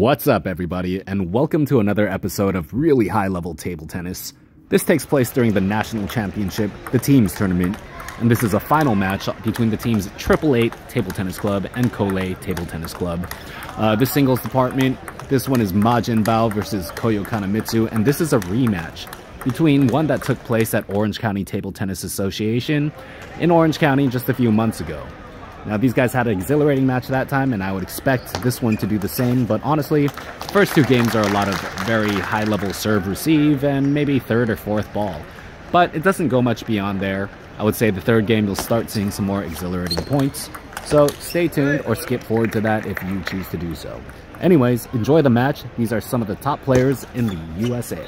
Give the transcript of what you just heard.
What's up, everybody, and welcome to another episode of really high-level table tennis. This takes place during the National Championship, the Teams Tournament, and this is a final match between the teams 888 Table Tennis Club and Kollei Table Tennis Club. This singles department, this one is Majin Bao versus Koyo Kanamitsu, and this is a rematch between one that took place at Orange County Table Tennis Association in Orange County just a few months ago. Now, these guys had an exhilarating match that time, and I would expect this one to do the same, but honestly, first two games are a lot of very high-level serve-receive and maybe third or fourth ball. But it doesn't go much beyond there. I would say the third game you'll start seeing some more exhilarating points, so stay tuned or skip forward to that if you choose to do so. Anyways, enjoy the match. These are some of the top players in the USA.